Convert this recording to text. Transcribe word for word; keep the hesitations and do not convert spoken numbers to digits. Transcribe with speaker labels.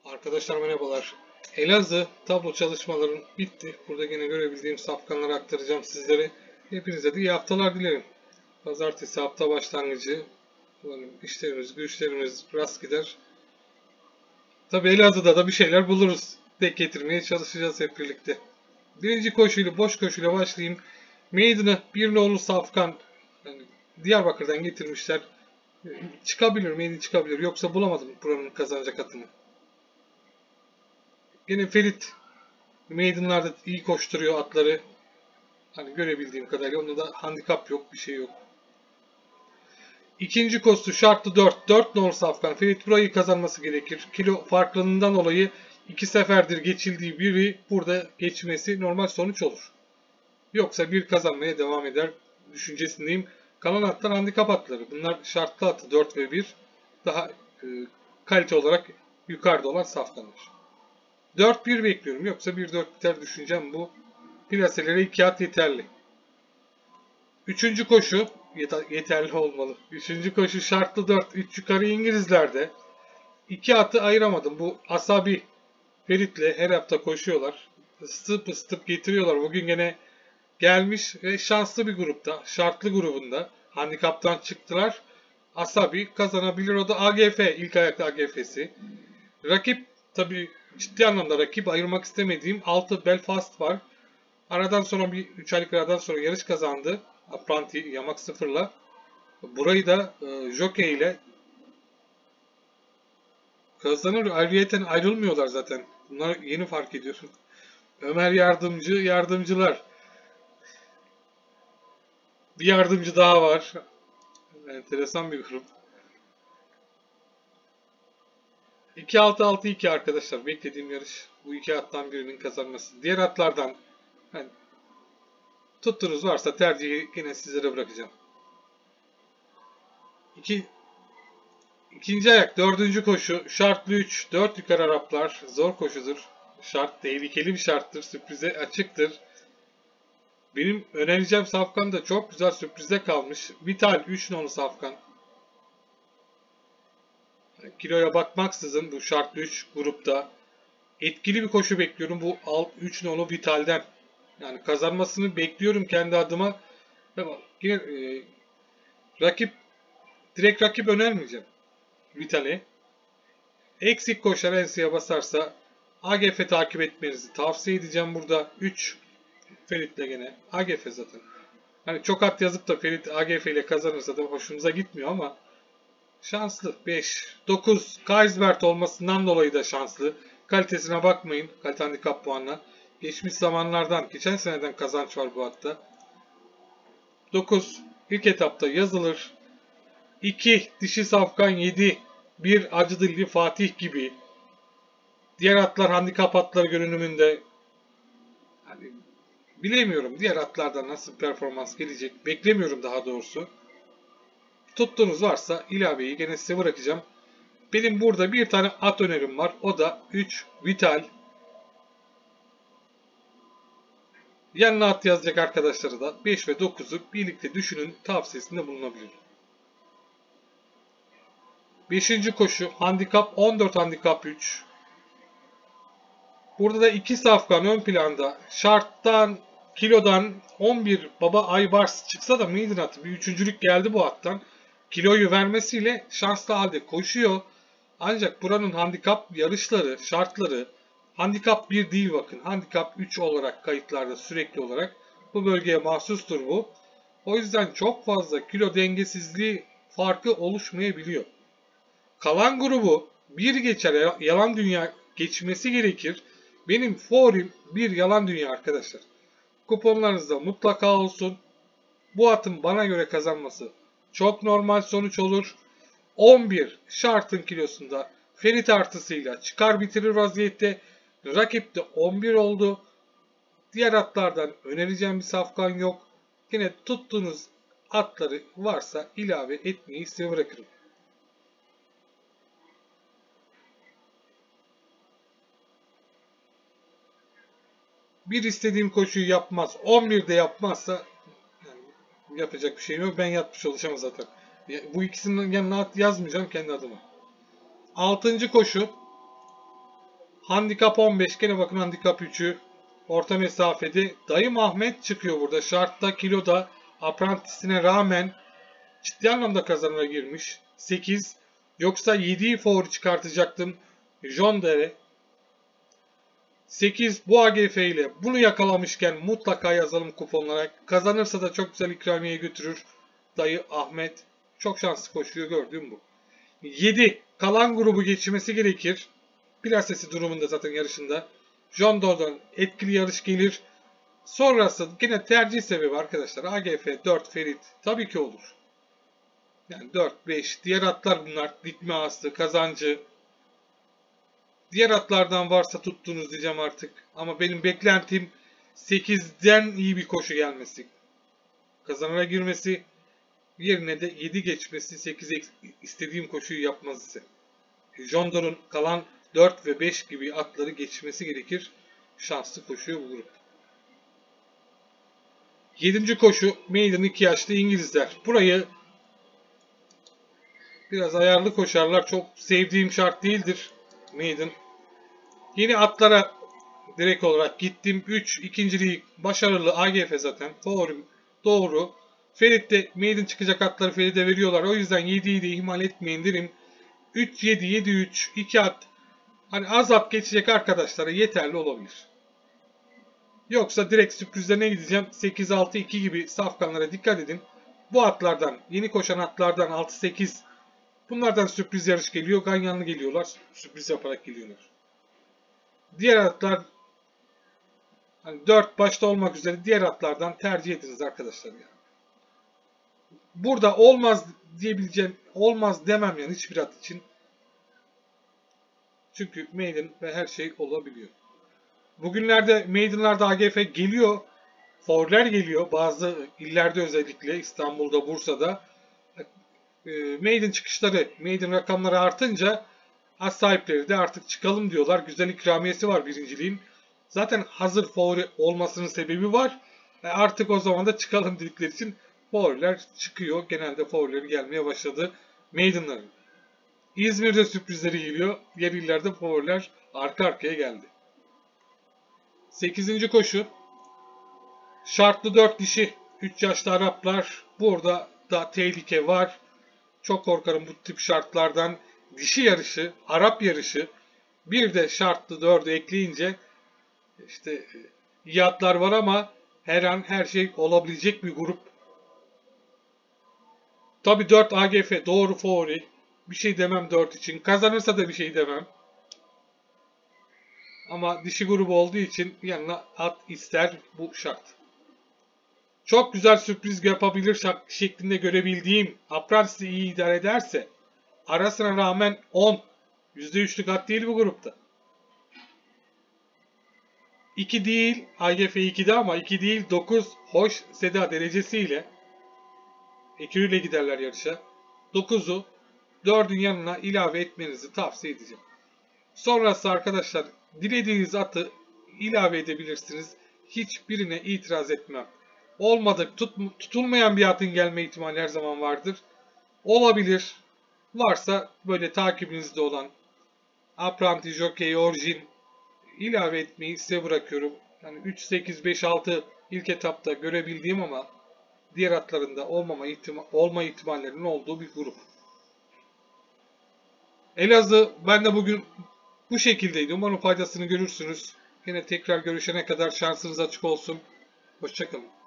Speaker 1: Arkadaşlar merhabalar. Elazığ tablo çalışmalarım bitti. Burada yine görebildiğim safkanları aktaracağım sizlere. Hepinize de iyi haftalar dilerim. Pazartesi hafta başlangıcı. Umarım işlerimiz, güçlerimiz rast gider. Tabi Elazığ'da da bir şeyler buluruz. Denk getirmeye çalışacağız hep birlikte. Birinci koşuyla, boş koşuyla başlayayım. Maiden'ı bir nolu safkan yani Diyarbakır'dan getirmişler. Çıkabilir, Maiden çıkabilir. Yoksa bulamadım buranın kazanacak atını. Yine Ferit Maiden'larda iyi koşturuyor atları. Hani görebildiğim kadarıyla onda da handikap yok, bir şey yok. İkinci koşu şartlı dört. dört nolu safkan. Ferit burayı kazanması gerekir. Kilo farklılığından dolayı iki seferdir geçildiği biri burada geçmesi normal sonuç olur. Yoksa bir kazanmaya devam eder düşüncesindeyim. Kalan atlar handikap atları. Bunlar şartlı atı dört ve bir. Daha e, kalite olarak yukarıda olan safkanlar. dört bir bekliyorum. Yoksa bir dört biter düşüncem bu. Plaselere iki at yeterli. Üçüncü koşu yeterli olmalı. Üçüncü koşu şartlı dört. üç yukarı İngilizlerde. iki atı ayıramadım. Bu Asabi Ferit'le her hafta koşuyorlar. Isıtıp ısıtıp getiriyorlar. Bugün gene gelmiş ve şanslı bir grupta. Şartlı grubunda. Handikaptan çıktılar. Asabi kazanabilir. O da A G F. İlk ayakta A G F'si. Rakip tabi ciddi anlamda rakip ayırmak istemediğim altı Belfast var. Aradan sonra bir üç aylık aradan sonra yarış kazandı. Apranti yamak sıfırla. Burayı da e, Jockey ile kazanır. Ayrıyeten ayrılmıyorlar zaten. Bunlar yeni fark ediyorum. Ömer Yardımcı, yardımcılar. Bir yardımcı daha var. Enteresan bir grup. iki altı altı iki arkadaşlar. Beklediğim yarış. Bu iki attan birinin kazanması. Diğer atlardan yani, tuttunuz varsa tercihi yine sizlere bırakacağım. İki, ikinci ayak. Dördüncü koşu. Şartlı üç. dört yukarı Araplar. Zor koşudur. Şart. Tehlikeli bir şarttır. Sürprize açıktır. Benim önereceğim safkan da çok güzel sürprize kalmış. Vital üç nolu safkan. Kiloya bakmaksızın bu şartlı üç grupta etkili bir koşu bekliyorum bu üç nolu Vital'den. Yani kazanmasını bekliyorum kendi adıma. Yine e, rakip direkt rakip önermeyeceğim Vital'e. Eksik koşar enseye basarsa A G F takip etmenizi tavsiye edeceğim burada. üç Ferit'le gene. A G F zaten. Hani çok at yazıp da Ferit A G F ile kazanırsa da hoşumuza gitmiyor ama şanslı. beş. dokuz. Kaisbert olmasından dolayı da şanslı. Kalitesine bakmayın. Kalite handikap puanına. Geçmiş zamanlardan, geçen seneden kazanç var bu hatta. dokuz. İlk etapta yazılır. iki. Dişi safkan yedi. bir. Acı dilli Fatih gibi. Diğer atlar handikap atları görünümünde. Yani bilemiyorum. Diğer atlardan nasıl performans gelecek. Beklemiyorum daha doğrusu. Tuttuğunuz varsa ilaveyi gene size bırakacağım. Benim burada bir tane at önerim var. O da üç Vital. Yanına at yazacak arkadaşları da beş ve dokuzu birlikte düşünün tavsiyesinde bulunabilirim. beşinci koşu handikap on dört handikap üç. Burada da iki safkan ön planda. Şarttan, kilodan on bir Baba Aybars çıksa da maiden atı bir üçüncülük geldi bu attan. Kiloyu vermesiyle şanslı halde koşuyor. Ancak buranın handikap yarışları, şartları handikap bir değil bakın. Handikap üç olarak kayıtlarda sürekli olarak. Bu bölgeye mahsustur bu. O yüzden çok fazla kilo dengesizliği farkı oluşmayabiliyor. Kalan grubu bir geçer yalan dünya geçmesi gerekir. Benim favorim bir yalan dünya arkadaşlar. Kuponlarınızda mutlaka olsun. Bu atın bana göre kazanması çok normal sonuç olur. on bir şartın kilosunda Ferit artısıyla çıkar bitirir vaziyette. Rakip de on bir oldu. Diğer atlardan önereceğim bir safkan yok. Yine tuttuğunuz atları varsa ilave etmeyi size bırakırım. Bir istediğim koşuyu yapmaz. on birde yapmazsa yani yapacak bir şeyim yok. Ben yatmış olacağım zaten. Bu ikisinin yanına at yazmayacağım kendi adıma. altıncı koşu Handikap on beş. Gene bakın handikap üçü. Orta mesafede. Dayım Ahmet çıkıyor burada. Şartta, kiloda, aprantisine rağmen ciddi anlamda kazanına girmiş. sekiz. Yoksa yediyi favori çıkartacaktım. Jondere. sekiz bu A G F ile bunu yakalamışken mutlaka yazalım kuponlara. Kazanırsa da çok güzel ikramiye götürür. Dayı Ahmet. Çok şanslı koşuyor, gördüğüm bu. yedi kalan grubu geçmesi gerekir. Plasesi durumunda zaten yarışında. John Doe'dan etkili yarış gelir. Sonrası yine tercih sebebi arkadaşlar. A G F dört Ferit tabii ki olur. Yani dört beş diğer atlar bunlar. Dikme Aslı, Kazancı. Diğer atlardan varsa tuttuğunuz diyeceğim artık. Ama benim beklentim sekizden iyi bir koşu gelmesi. Kazanana girmesi yerine de yedi geçmesi, sekiz istediğim koşuyu yapması. Jondor'un kalan dört ve beş gibi atları geçmesi gerekir. Şanslı koşuyor bu grup. yedinci koşu Maiden iki yaşlı İngilizler. Burayı biraz ayarlı koşarlar. Çok sevdiğim şart değildir Maiden. Yeni atlara direkt olarak gittim. üç ikinciliği başarılı A G F zaten. Favorim doğru. Ferit'te Maiden çıkacak atları Ferit'e veriyorlar. O yüzden yediyi de ihmal etmeyin derim. üç yedi yedi üç iki at. Hani az at geçecek arkadaşlara yeterli olabilir. Yoksa direkt sürprizlerine gideceğim. sekiz altı iki gibi safkanlara dikkat edin. Bu atlardan, yeni koşan atlardan altı sekiz bunlardan sürpriz yarış geliyor. Ganyanlı geliyorlar. Sürpriz yaparak geliyorlar. Diğer atlar hani dört başta olmak üzere diğer atlardan tercih ediniz arkadaşlar. Yani. Burada olmaz diyebileceğim, olmaz demem yani hiçbir at için. Çünkü Maiden ve her şey olabiliyor. Bugünlerde Maiden'larda A G F geliyor. Favoriler geliyor. Bazı illerde özellikle İstanbul'da, Bursa'da. Maiden çıkışları, Maiden rakamları artınca at sahipleri de artık çıkalım diyorlar. Güzel ikramiyesi var birinciliğin. Zaten hazır favori olmasının sebebi var. Artık o zaman da çıkalım dedikleri için favoriler çıkıyor. Genelde favorileri gelmeye başladı Maiden'ların. İzmir'de sürprizleri geliyor. Diğer illerde favoriler arka arkaya geldi. sekizinci koşu. Şartlı dört dişi. üç yaşlı Araplar. Burada da tehlike var. Çok korkarım bu tip şartlardan. Dişi yarışı, Arap yarışı. Bir de şartlı dördü ekleyince işte iyi atlar var ama her an her şey olabilecek bir grup. Tabi dört A G F doğru favori. Bir şey demem dört için. Kazanırsa da bir şey demem. Ama dişi grubu olduğu için yanına at ister bu şart. Çok güzel sürpriz yapabilir şeklinde görebildiğim Aprantis'i iyi idare ederse arasına rağmen on. yüzde üçlük at değil bu grupta. iki değil A G F ikide ama iki değil dokuz hoş Seda derecesiyle ekürüyle giderler yarışa. dokuzu dördün yanına ilave etmenizi tavsiye edeceğim. Sonrası arkadaşlar dilediğiniz atı ilave edebilirsiniz. Hiçbirine itiraz etmem. Olmadık, tut, tutulmayan bir atın gelme ihtimali her zaman vardır. Olabilir. Varsa böyle takibinizde olan Apranti, Jockey, Orjin ilave etmeyi size bırakıyorum. Yani üç, sekiz, beş, altı ilk etapta görebildiğim ama diğer atlarında olmama ihtima olma ihtimallerinin olduğu bir grup. Elazığ ben de bugün bu şekildeydi. Umarım faydasını görürsünüz. Yine tekrar görüşene kadar şansınız açık olsun. Hoşça kalın.